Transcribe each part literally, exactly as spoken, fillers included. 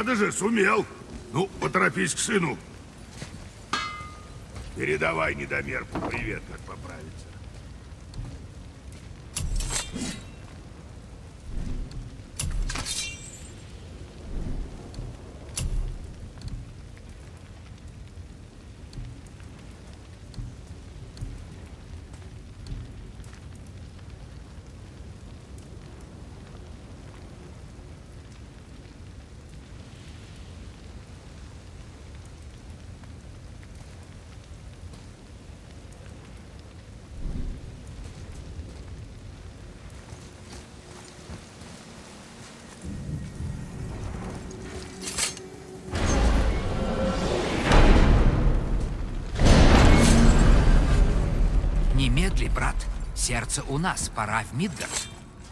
Надо же, сумел. Ну, поторопись к сыну. Передавай недомерку привет, как поправится. Немедли, брат. Сердце у нас, пора в Мидгард.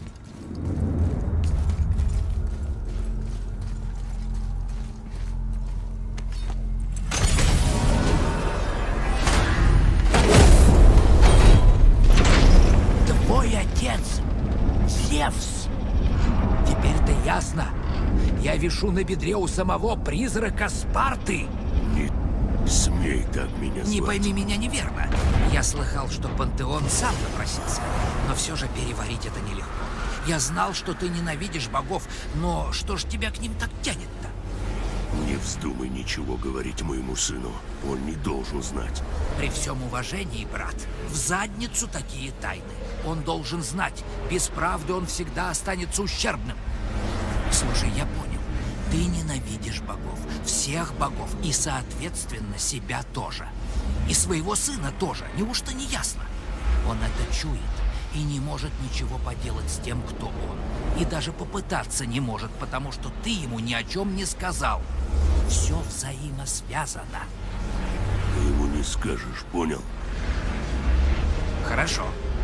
Твой отец, Зевс. Теперь-то ясно. Я вишу на бедре у самого призрака Спарты. Не смей так меня звать. Не пойми меня неверно. Я слыхал, что Пантеон сам напросился, но все же переварить это нелегко. Я знал, что ты ненавидишь богов, но что ж тебя к ним так тянет-то? Не вздумай ничего говорить моему сыну. Он не должен знать. При всем уважении, брат, в задницу такие тайны. Он должен знать, без правды он всегда останется ущербным. Слушай, я понял. Ты ненавидишь богов, всех богов, и, соответственно, себя тоже. И своего сына тоже, неужто не ясно? Он это чует и не может ничего поделать с тем, кто он. И даже попытаться не может, потому что ты ему ни о чем не сказал. Все взаимосвязано. Ты ему не скажешь, понял? Хорошо.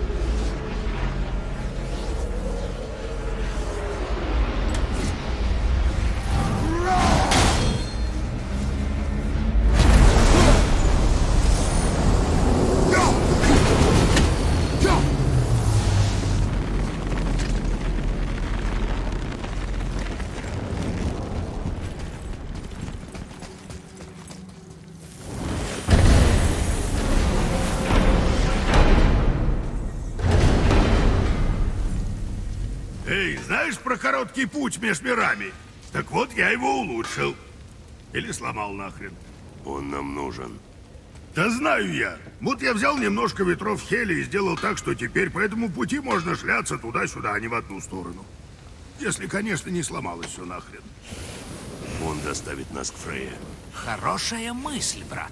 Эй, знаешь про короткий путь между мирами? Так вот, я его улучшил. Или сломал нахрен. Он нам нужен. Да знаю я. Вот я взял немножко ветров Хели и сделал так, что теперь по этому пути можно шляться туда-сюда, а не в одну сторону. Если, конечно, не сломалось все нахрен. Он доставит нас к Фрейе. Хорошая мысль, брат.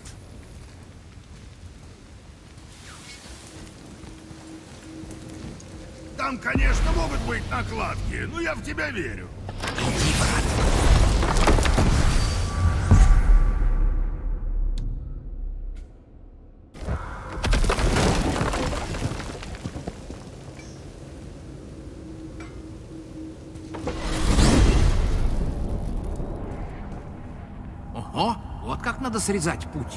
Там, конечно, могут быть накладки, но я в тебя верю. Иди, брат. Ого, вот как надо срезать путь.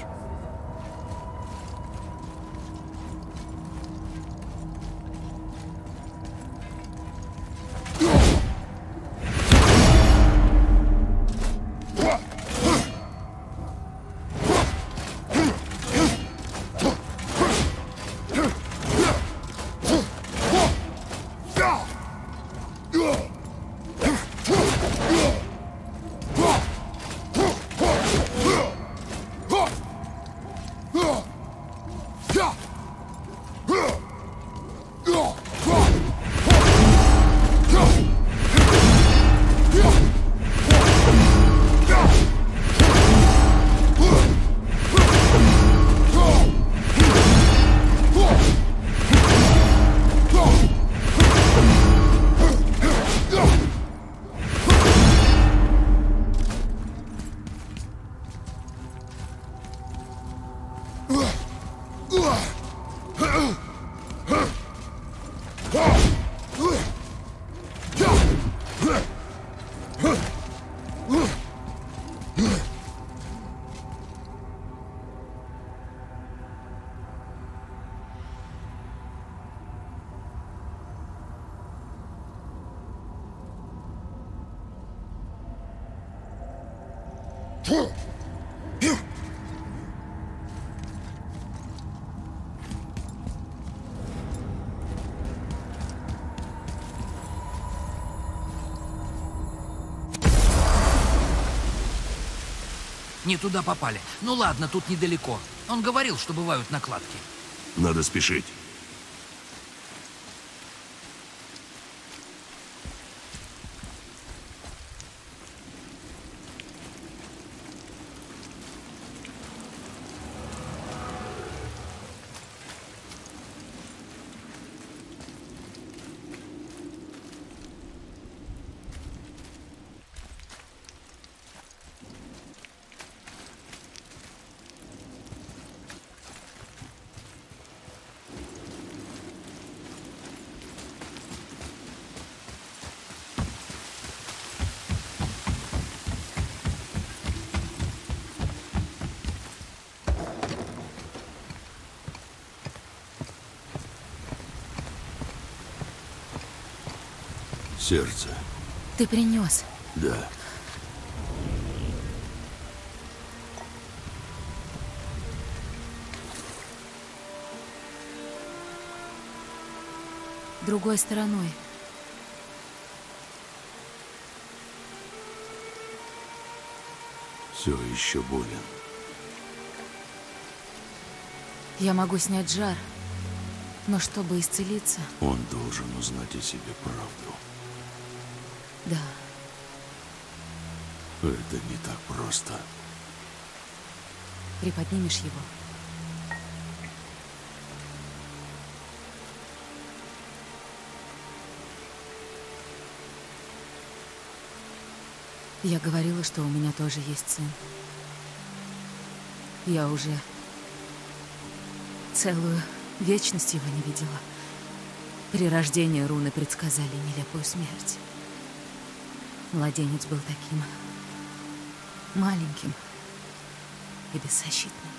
Не туда попали. Ну ладно, тут недалеко. Он говорил, что бывают накладки. Надо спешить. Сердце. Ты принес? Да. Другой стороной. Все еще болен. Я могу снять жар, но чтобы исцелиться... Он должен узнать о себе правду. Да. Это не так просто. Приподнимешь его? Я говорила, что у меня тоже есть сын. Я уже целую вечность его не видела. При рождении руны предсказали нелепую смерть. Младенец был таким маленьким и беззащитным.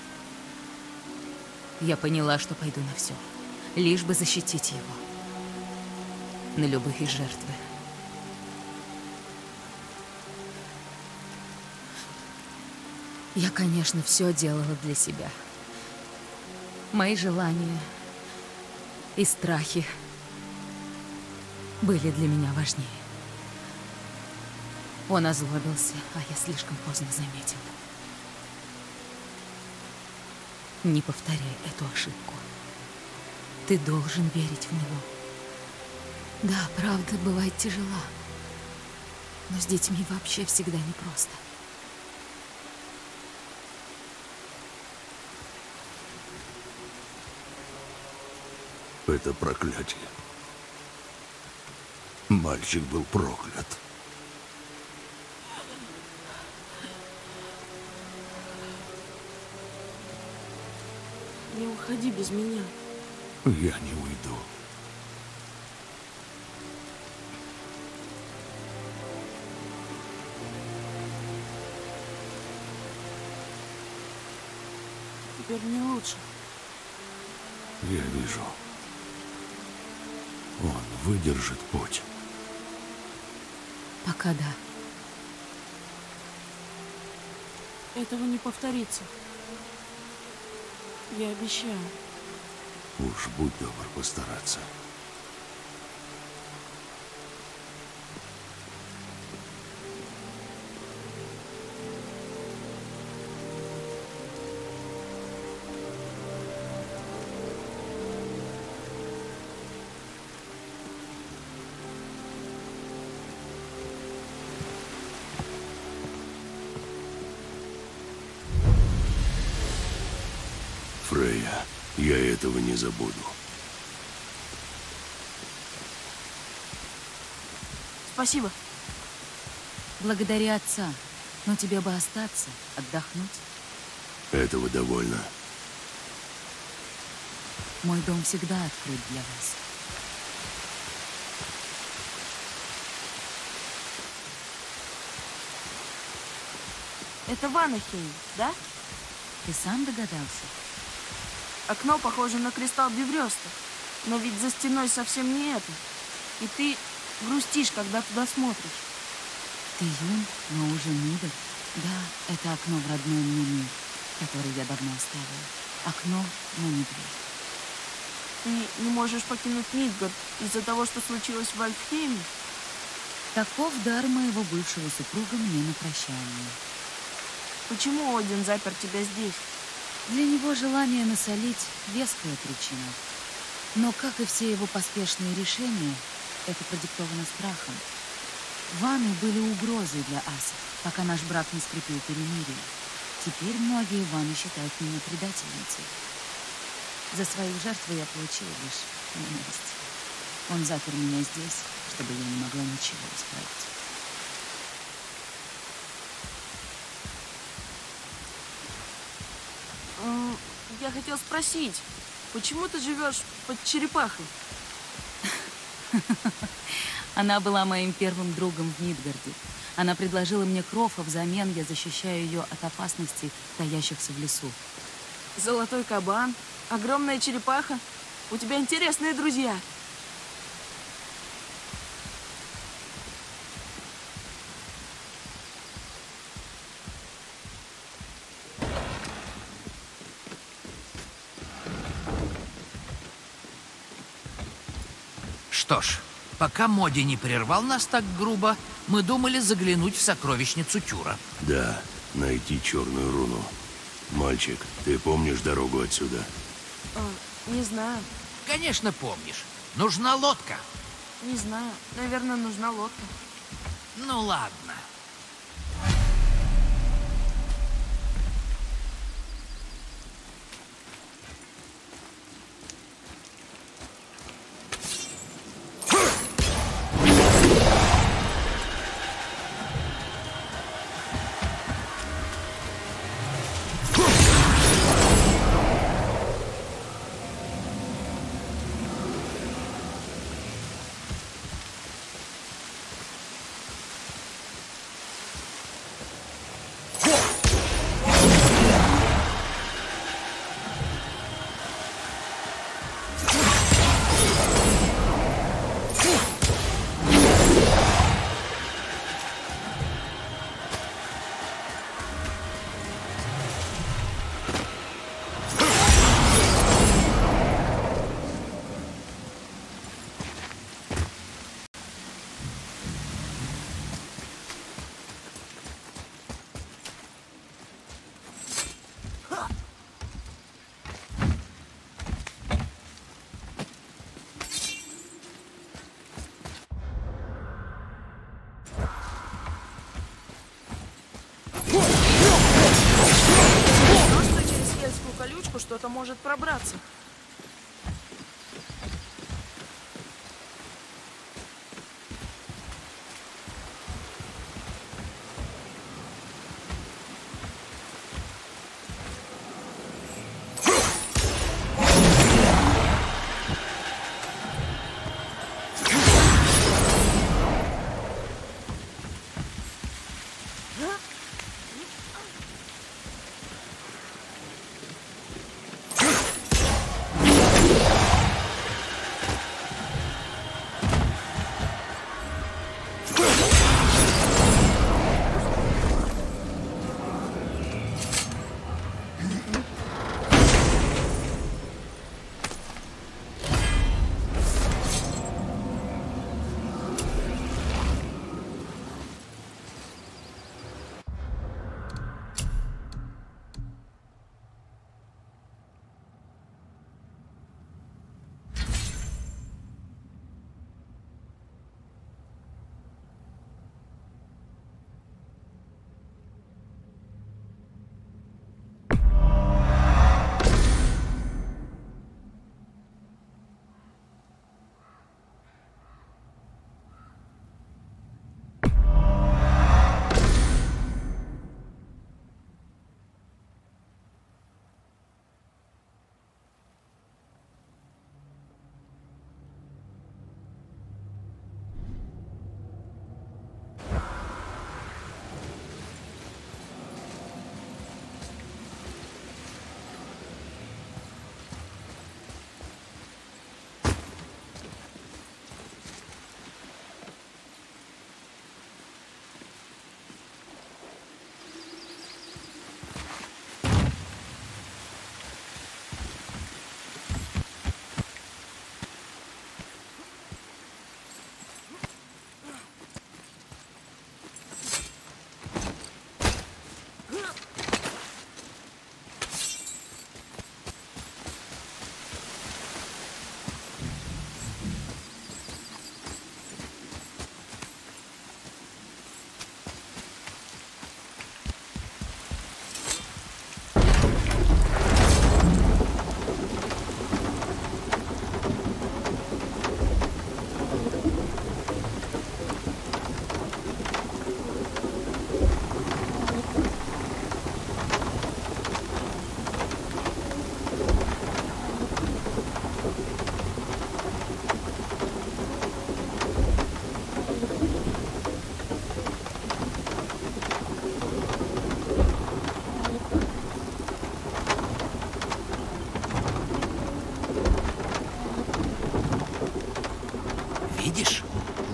Я поняла, что пойду на все, лишь бы защитить его. На любые жертвы. Я, конечно, все делала для себя. Мои желания и страхи были для меня важнее. Он озлобился, а я слишком поздно заметил. Не повторяй эту ошибку. Ты должен верить в него. Да, правда, бывает тяжела. Но с детьми вообще всегда непросто. Это проклятие. Мальчик был проклят. Не уходи без меня. Я не уйду. Теперь мне лучше. Я вижу. Он выдержит путь. Пока да. Этого не повторится. Я обещаю. Уж будь добр постараться. Фрейя, я этого не забуду. Спасибо. Благодари отца. Но тебе бы остаться, отдохнуть. Этого довольно. Мой дом всегда открыт для вас. Это Ванахейм, да? Ты сам догадался? Окно похоже на кристалл Биврёста. Но ведь за стеной совсем не это. И ты грустишь, когда туда смотришь. Ты юн, но уже мудр. Да, это окно в родной мне мир, который я давно оставила. Окно, но не дверь. Ты не можешь покинуть Мидгард из-за того, что случилось в Альфхейме? Таков дар моего бывшего супруга мне на прощание. Почему Один запер тебя здесь? Для него желание насолить — веская причина. Но, как и все его поспешные решения, это продиктовано страхом. Ваны были угрозой для асов, пока наш брак не скрепил перемирие. Теперь многие ваны считают меня предательницей. За свои жертвы я получила лишь ненависть. Он запер меня здесь, чтобы я не могла ничего исправить. М, Я хотел спросить, почему ты живешь под черепахой? Она была моим первым другом в Мидгарде. Она предложила мне кров, а взамен я защищаю ее от опасностей, таящихся в лесу. Золотой кабан, огромная черепаха. У тебя интересные друзья. Что ж, пока Моди не прервал нас так грубо, мы думали заглянуть в сокровищницу Тюра. Да, найти черную руну. Мальчик, ты помнишь дорогу отсюда? А, не знаю, Конечно, помнишь. Нужна лодка. не знаю. Наверное, нужна лодка. Ну ладно. Просто через Хельскую колючку что-то может пробраться.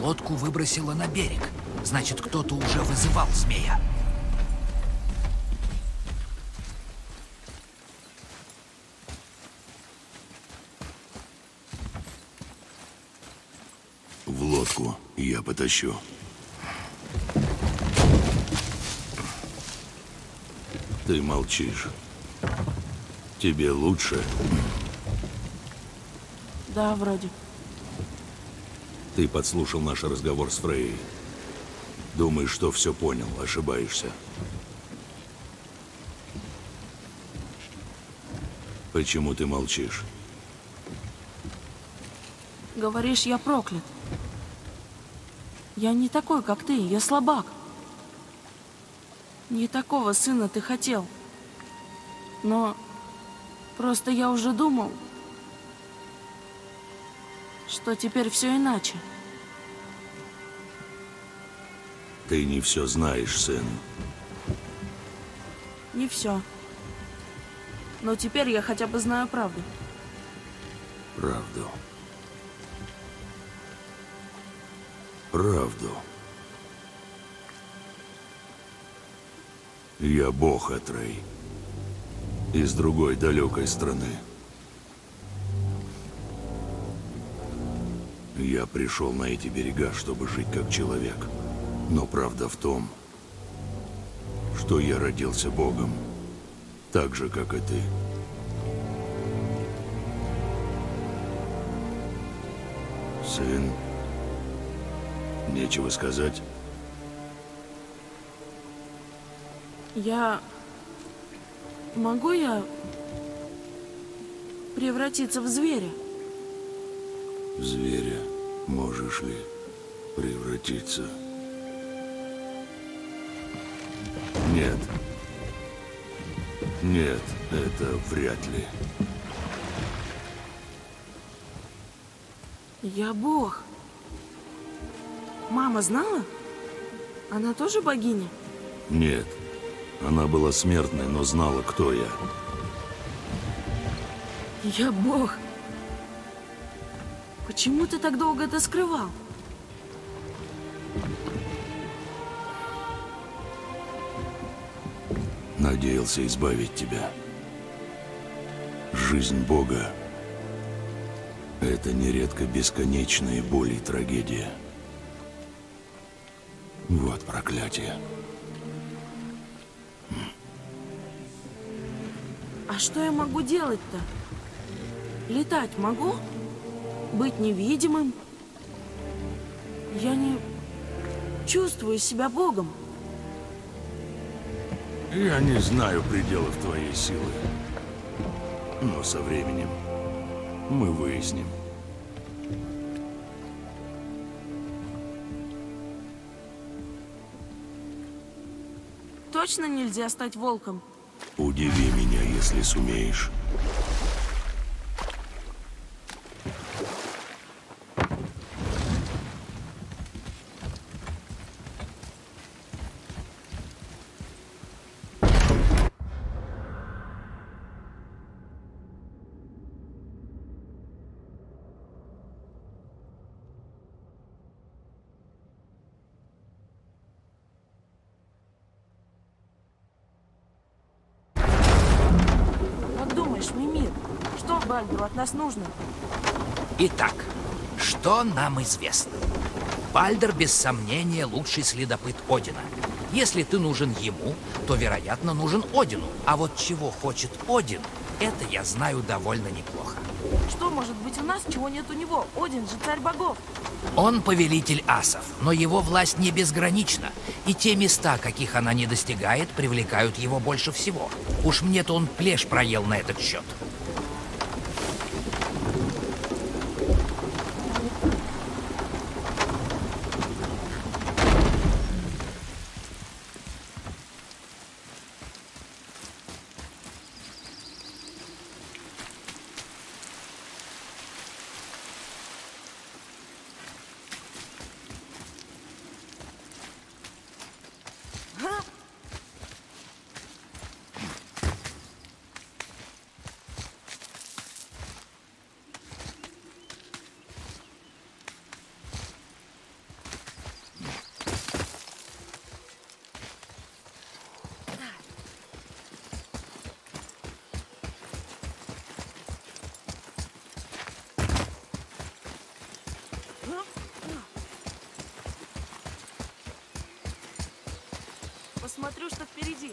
Лодку выбросило на берег. Значит, кто-то уже вызывал змея. В лодку я потащу. Ты молчишь. Тебе лучше? Да, вроде. Ты подслушал наш разговор с Фрейей. Думаешь, что все понял, ошибаешься. Почему ты молчишь? Говоришь, я проклят. Я не такой, как ты, я слабак. Не такого сына ты хотел. Но просто я уже думал, что теперь все иначе. Ты не все знаешь, сын. Не все. Но теперь я хотя бы знаю правду. Правду. Правду. Я бог, Атрей. Из другой далекой страны. Я пришел на эти берега, чтобы жить как человек. Но правда в том, что я родился богом, так же, как и ты. Сын, нечего сказать. Я... Могу я превратиться в зверя? В зверя можешь ли превратиться? Нет. Нет, это вряд ли. Я бог. Мама знала? Она тоже богиня? Нет. Она была смертной, но знала, кто я. Я бог. Почему ты так долго это скрывал? Надеялся избавить тебя. Жизнь Бога — это нередко бесконечные боли и трагедия. Вот проклятие. А что я могу делать-то? Летать могу? Быть невидимым? Я не чувствую себя богом. Я не знаю пределов твоей силы. Но со временем мы выясним. Точно нельзя стать волком? Удиви меня, если сумеешь. Мимир, что Бальдуру от нас нужно? Итак, что нам известно? Бальдер, без сомнения, лучший следопыт Одина. Если ты нужен ему, то, вероятно, нужен Одину. А вот чего хочет Один, это я знаю довольно неплохо. Что может быть у нас, чего нет у него? Один же царь богов. Он повелитель асов, но его власть не безгранична. И те места, каких она не достигает, привлекают его больше всего. Уж мне-то он плешь проел на этот счет. Посмотрю, что впереди.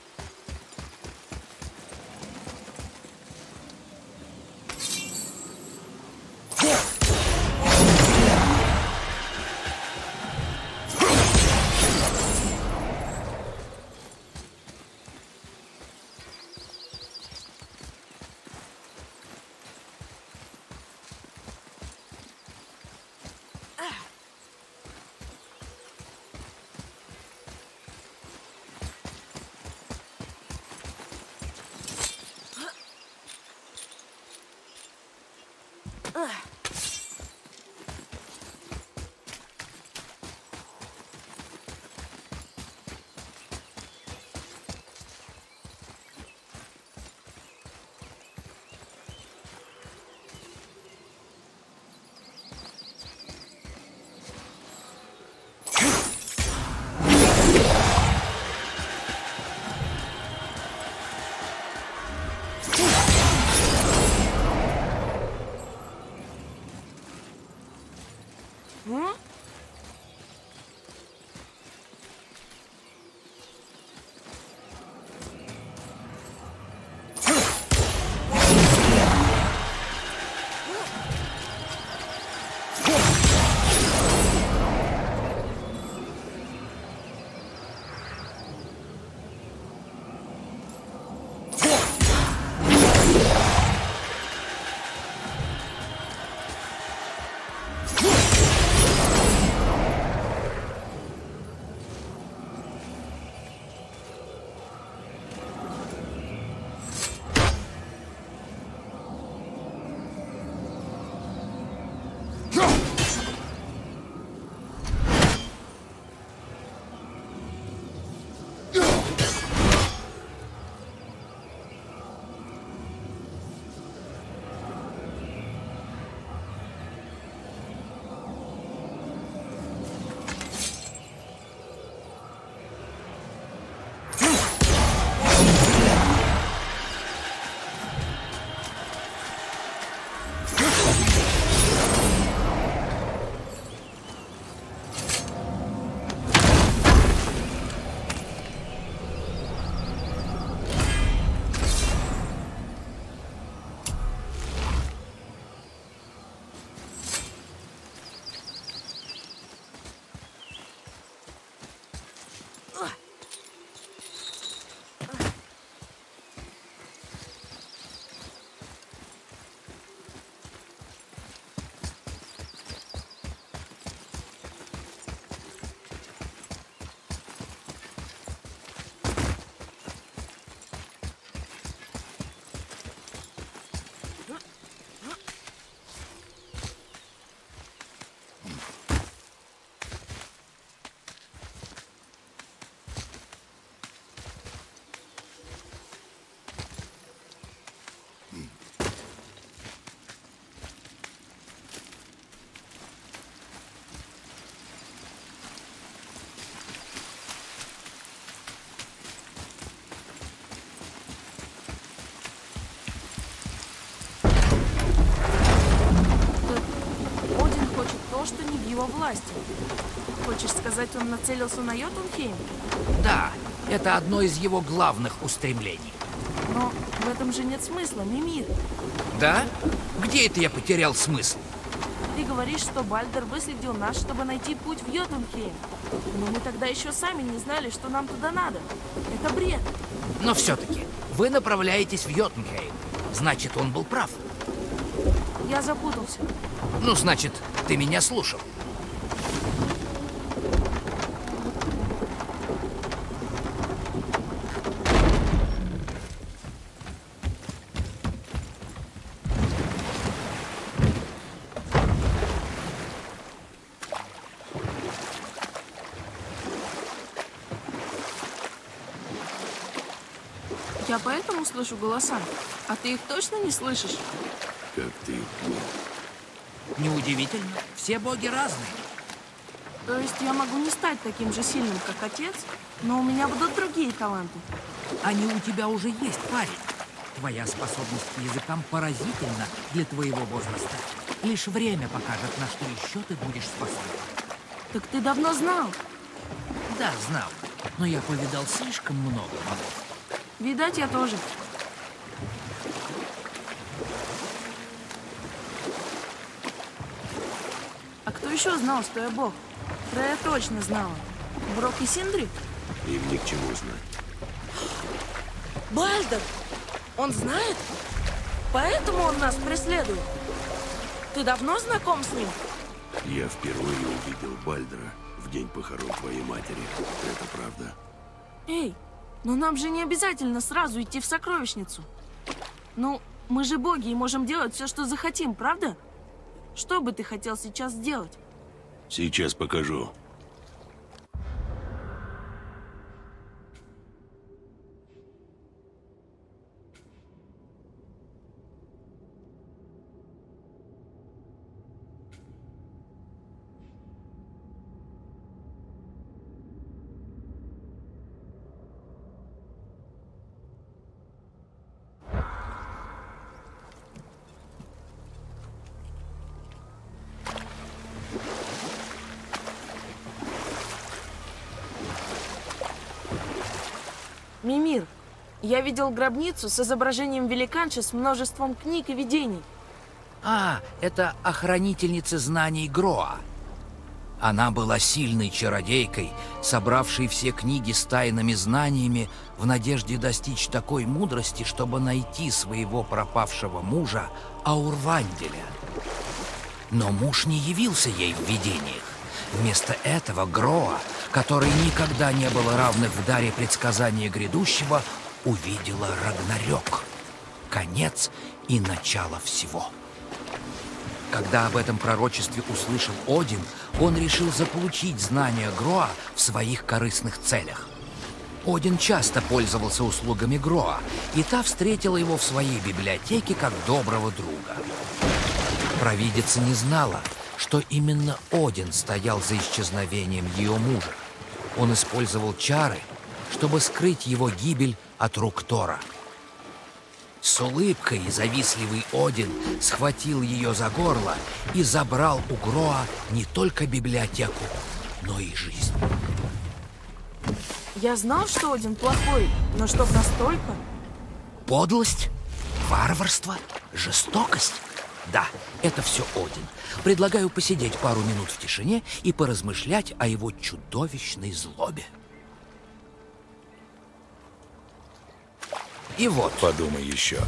М? Что не в его власти. Хочешь сказать, он нацелился на Йотунхейм? Да, это одно из его главных устремлений. Но в этом же нет смысла, Мимир. Да? Где это я потерял смысл? Ты говоришь, что Бальдер выследил нас, чтобы найти путь в Йотунхейм. Но мы тогда еще сами не знали, что нам туда надо. Это бред. Но все-таки, вы направляетесь в Йотунхейм. Значит, он был прав. Я запутался. Ну, значит, ты меня слушал. Я поэтому слышу голоса, а ты их точно не слышишь? Как ты? Неудивительно. Все боги разные. То есть я могу не стать таким же сильным, как отец, но у меня будут другие таланты. Они у тебя уже есть, парень. Твоя способность к языкам поразительна для твоего возраста. Лишь время покажет, на что еще ты будешь способен. Так ты давно знал? Да, знал. но я повидал слишком много богов. Видать, я тоже. А кто еще знал, что я бог? Фрея точно знала. Брок и Синдри? Им ни к чему знать. Бальдер! Он знает? Поэтому он нас преследует? Ты давно знаком с ним? Я впервые увидел Бальдера в день похорон твоей матери. Это правда? Эй, но нам же не обязательно сразу идти в сокровищницу. Ну, мы же боги и можем делать все, что захотим, правда? Что бы ты хотел сейчас сделать? Сейчас покажу. Мимир, я видел гробницу с изображением великанши с множеством книг и видений. А, это охранительница знаний Гроа. Она была сильной чародейкой, собравшей все книги с тайными знаниями в надежде достичь такой мудрости, чтобы найти своего пропавшего мужа Аурванделя. Но муж не явился ей в видениях. Вместо этого Гроа, которой никогда не было равных в даре предсказания грядущего, увидела Рагнарёк, конец и начало всего. Когда об этом пророчестве услышал Один, он решил заполучить знания Гроа в своих корыстных целях. Один часто пользовался услугами Гроа, и та встретила его в своей библиотеке как доброго друга. Провидица не знала, что именно Один стоял за исчезновением ее мужа. Он использовал чары, чтобы скрыть его гибель от рук Тора. С улыбкой завистливый Один схватил ее за горло и забрал у Гроа не только библиотеку, но и жизнь. Я знал, что Один плохой, но чтоб настолько? Подлость, варварство, жестокость. Да, это все Один. Предлагаю посидеть пару минут в тишине и поразмышлять о его чудовищной злобе. И вот. Подумай еще.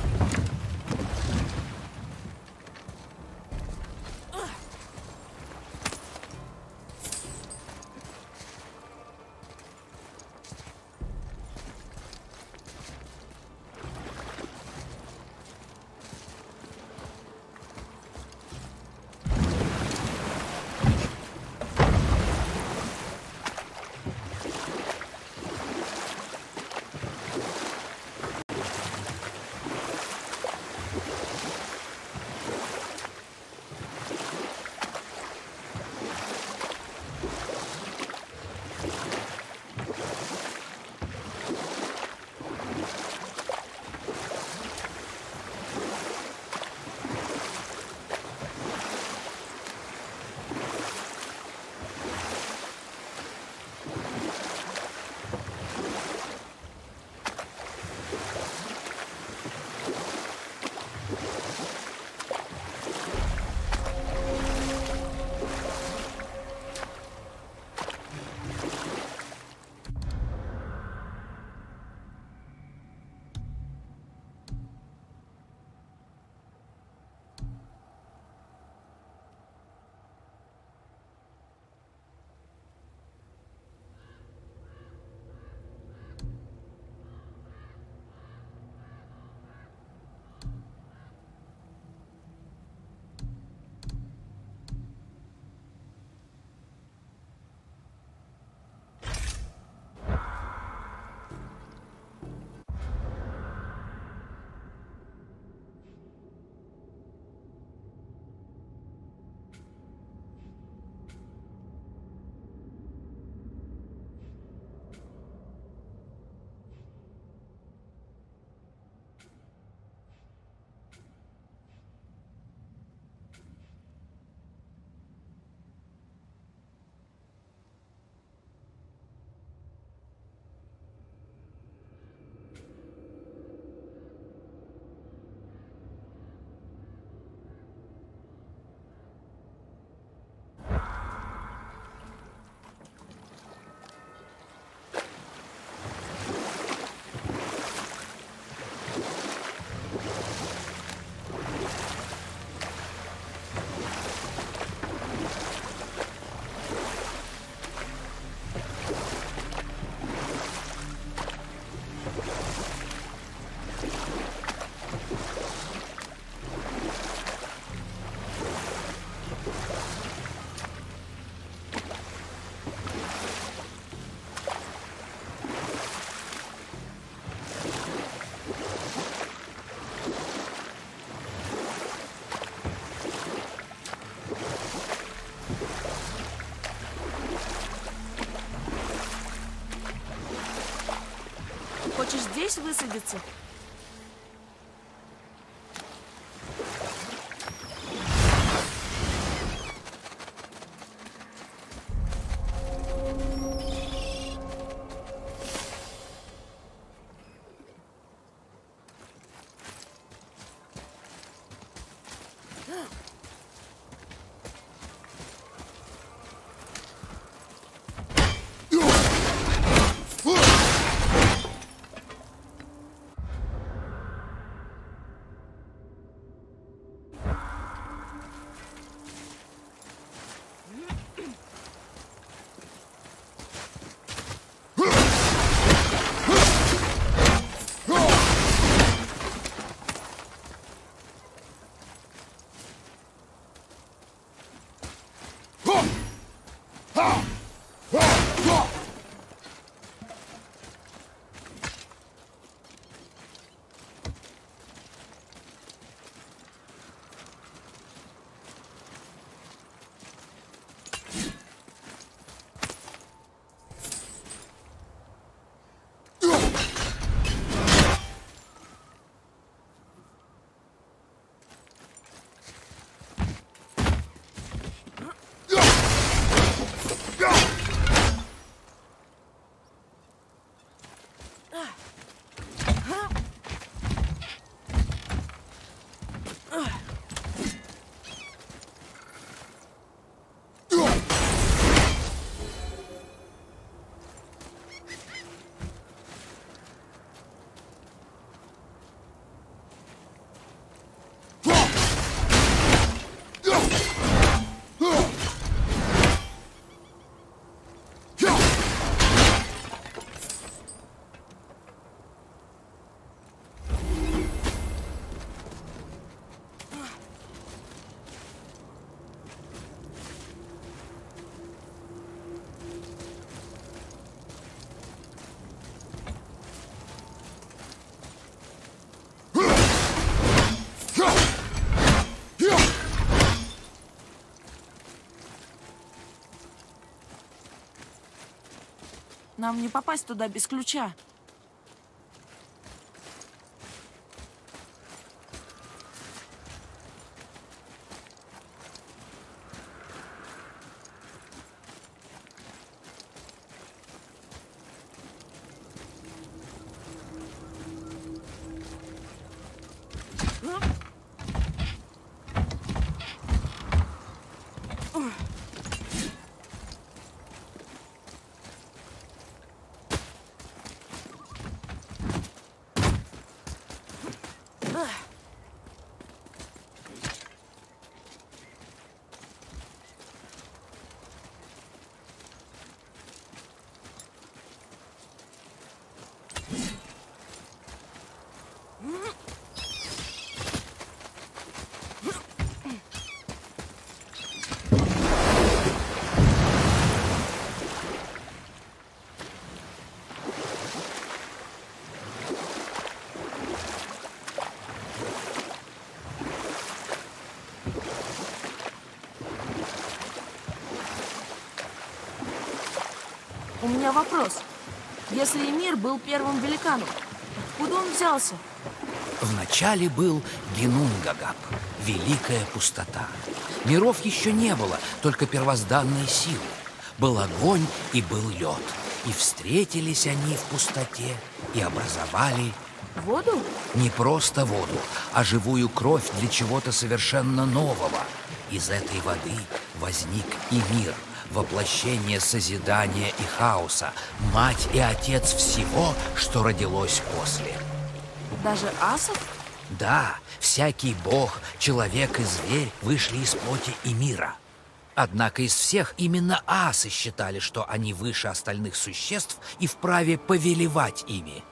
здесь высадиться. Нам не попасть туда без ключа. У меня вопрос. Если Эмир был первым великаном, откуда он взялся? Вначале был Генунгагап, великая пустота. Миров еще не было, только первозданные силы. Был огонь и был лед. И встретились они в пустоте и образовали... Воду? Не просто воду, а живую кровь для чего-то совершенно нового. Из этой воды возник и мир, воплощение созидания и хаоса, мать и отец всего, что родилось после. Даже асов? Да, всякий бог, человек и зверь вышли из плоти и мира. Однако из всех именно асы считали, что они выше остальных существ и вправе повелевать ими.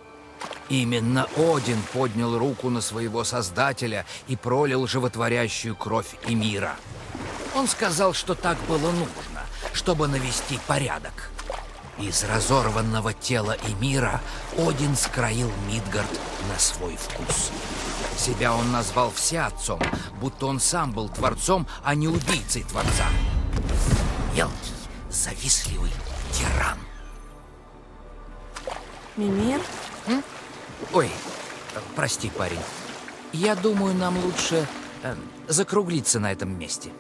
Именно Один поднял руку на своего создателя и пролил животворящую кровь Эмира. Он сказал, что так было нужно, чтобы навести порядок. Из разорванного тела Эмира Один скроил Мидгард на свой вкус. Себя он назвал всеотцом, будто он сам был творцом, а не убийцей творца. Мелкий, завистливый тиран. Мимир? М? Ой, прости, парень. Я думаю, нам лучше э, закруглиться на этом месте.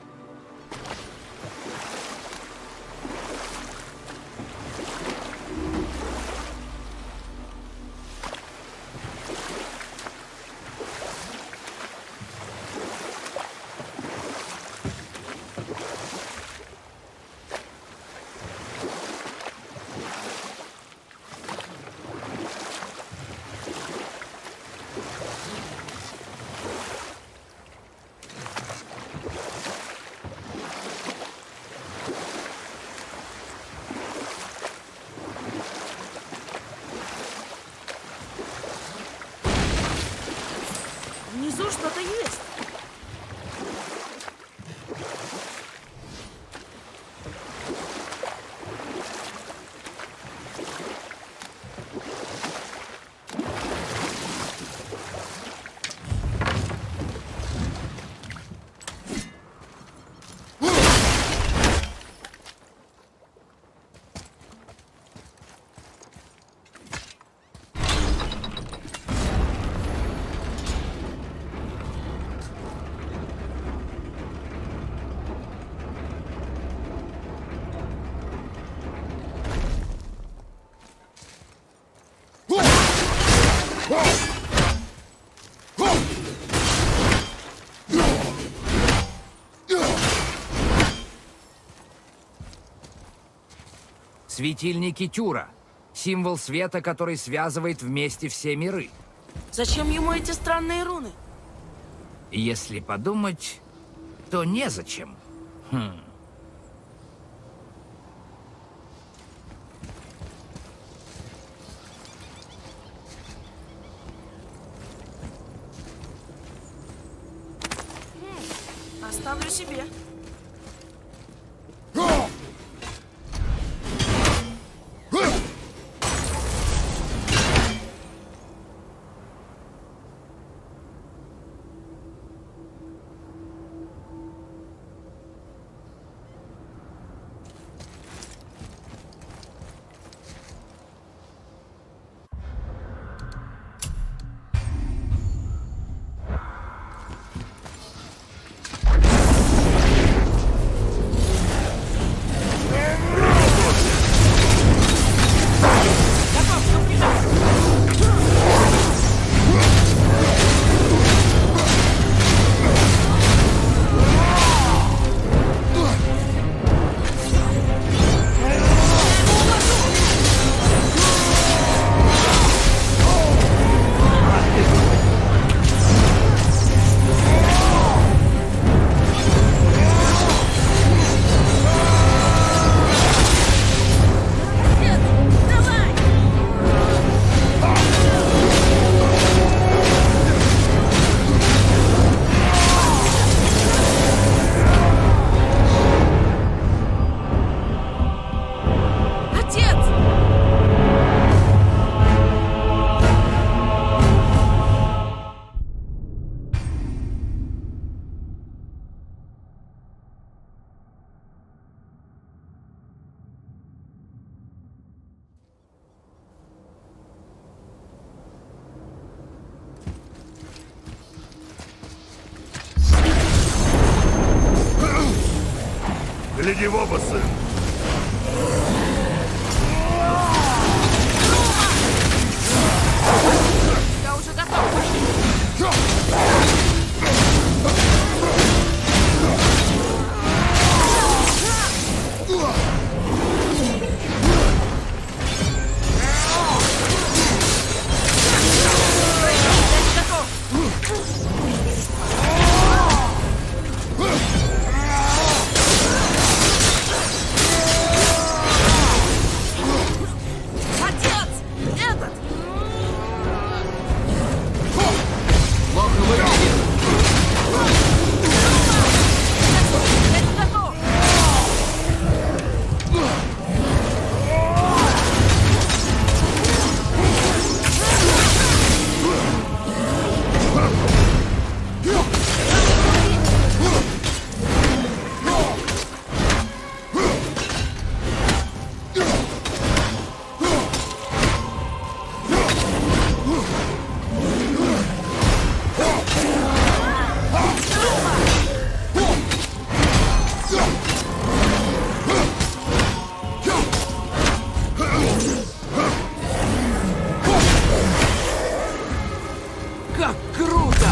Внизу что-то есть. Светильники Тюра. Символ света, который связывает вместе все миры. Зачем ему эти странные руны? Если подумать, то незачем. Хм. Оставлю себе. Гляди в оба, сын. Я уже готов. Ugh! Как круто!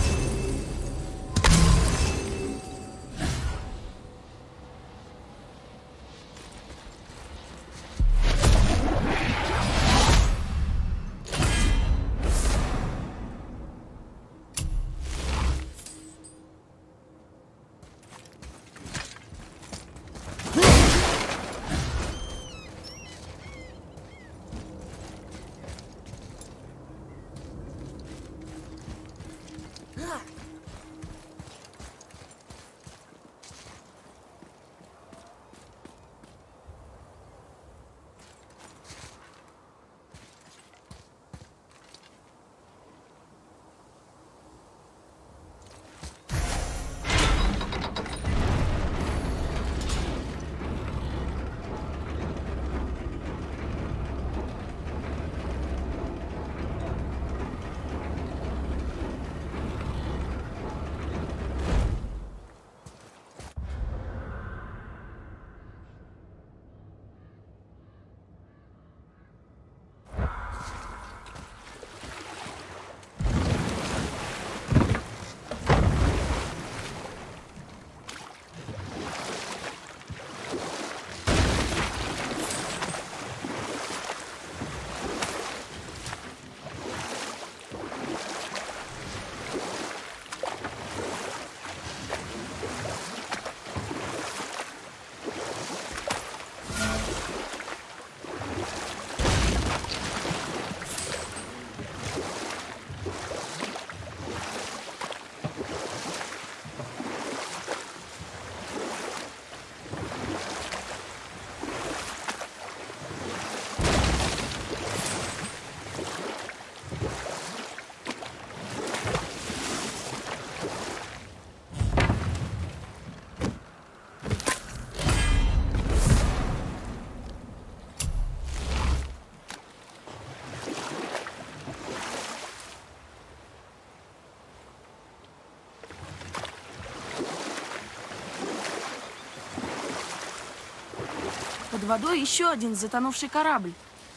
Под водой еще один затонувший корабль.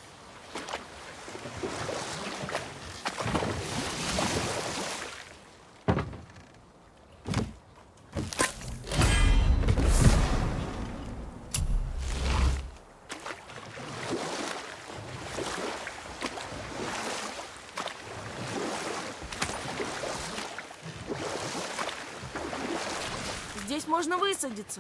Здесь можно высадиться.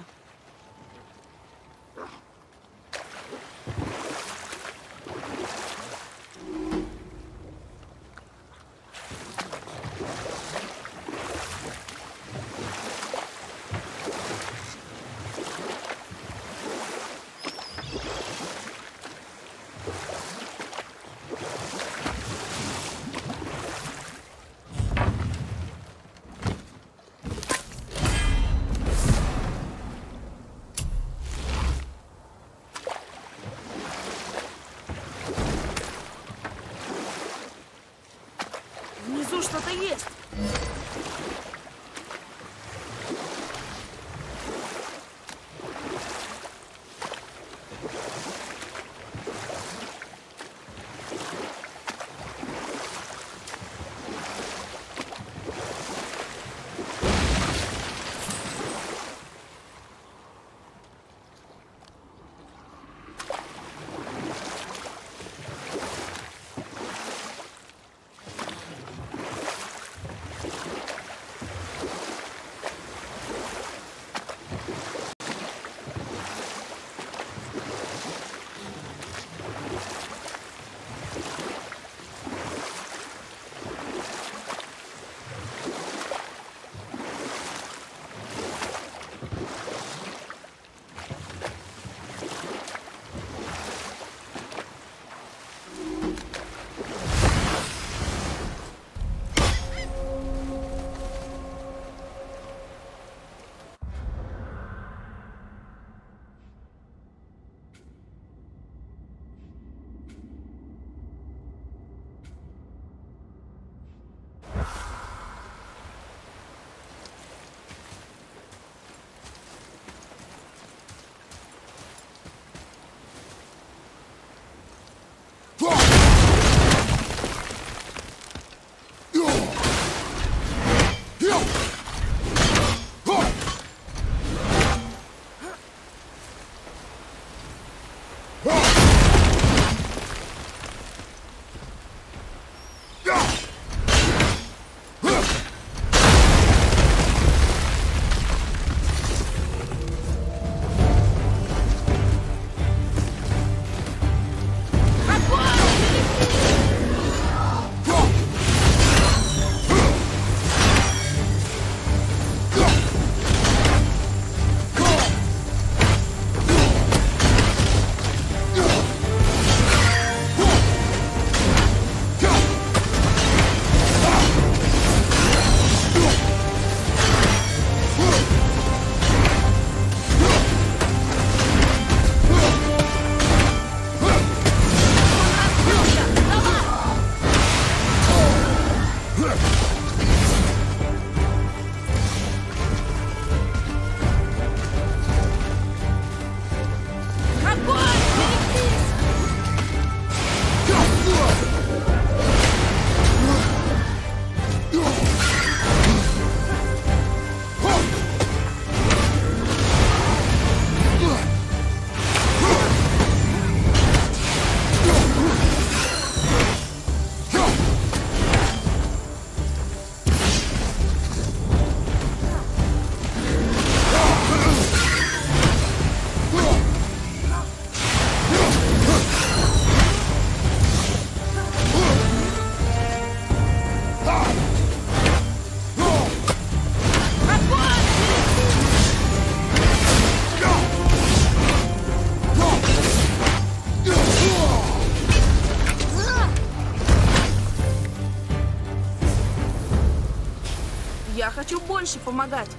Внизу что-то есть. Я хочу больше помогать.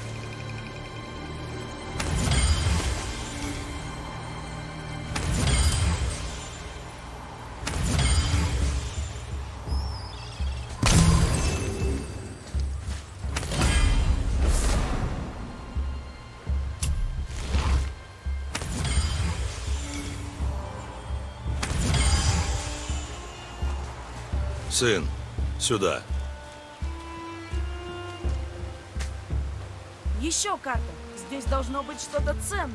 Сын, сюда. Еще карта. Здесь должно быть что-то ценное.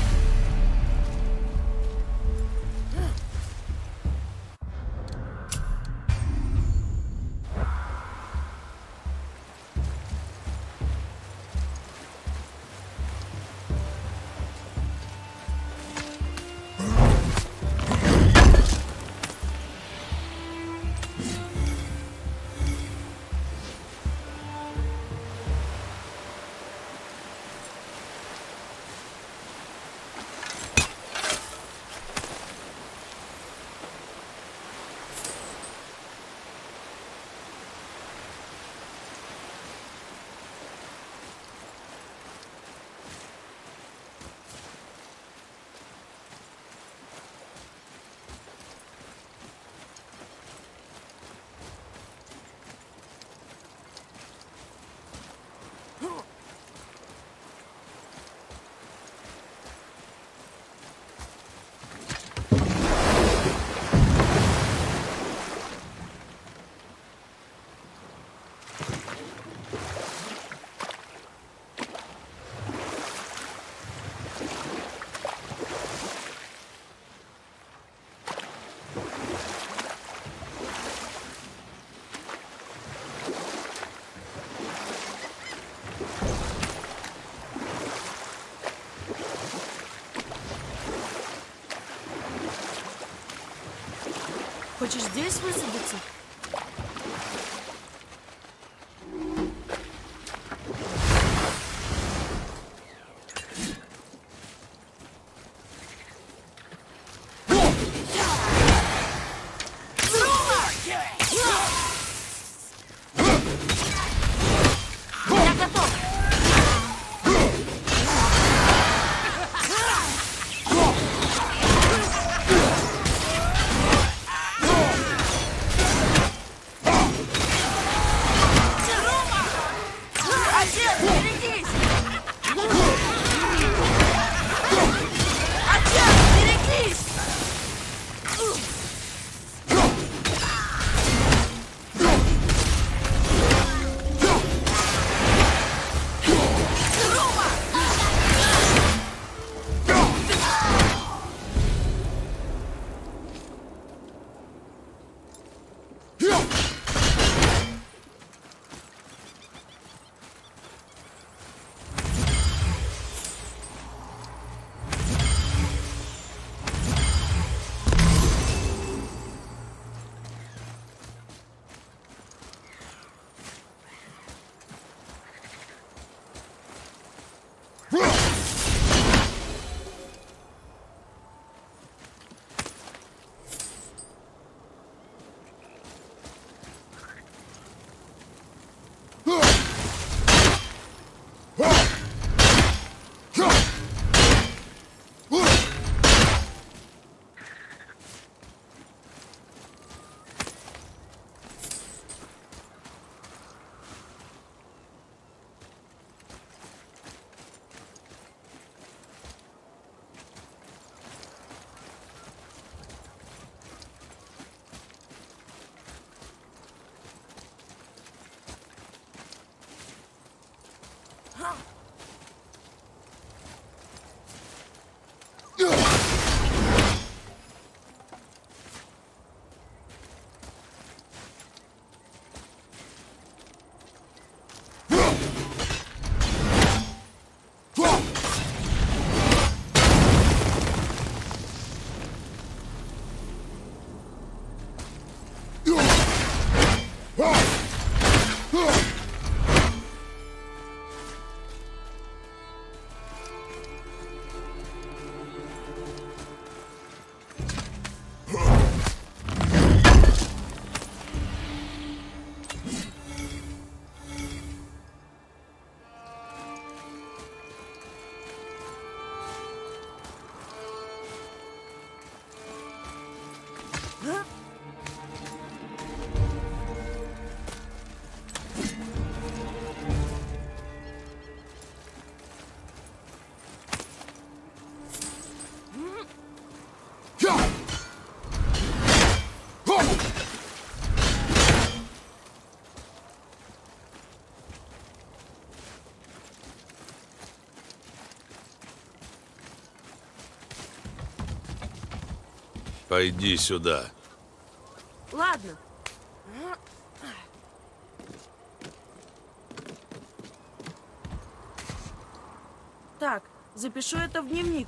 Хочешь здесь высадиться? Я готов! Пойди сюда. Ладно. Так, запишу это в дневник.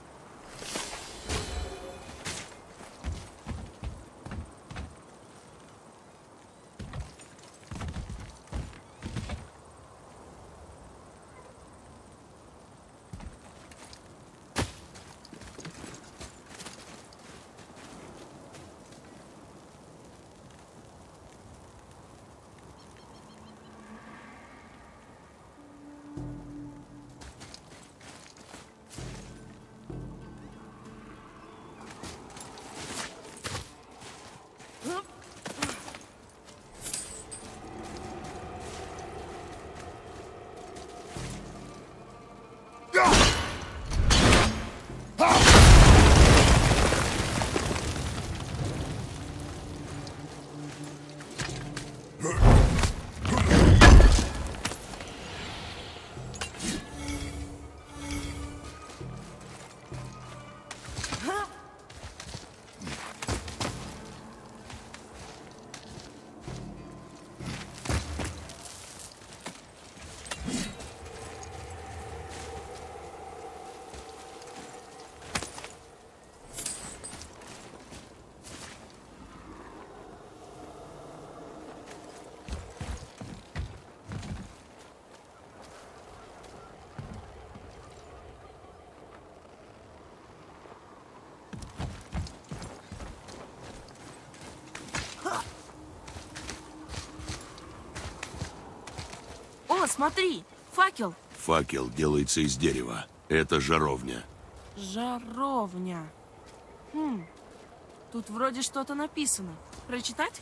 О, смотри, факел. Факел делается из дерева. Это жаровня. Жаровня. Хм, тут вроде что-то написано. Прочитать?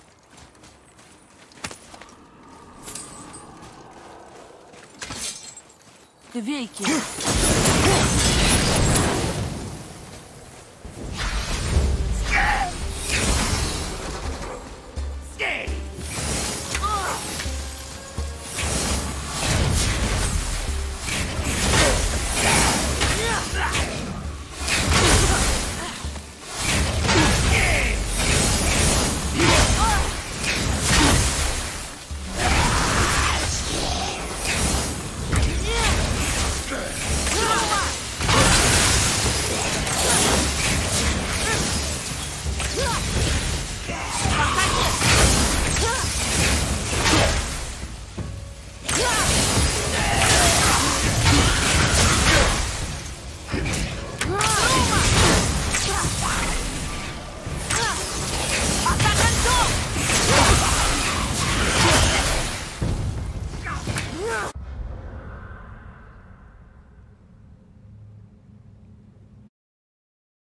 Квейки.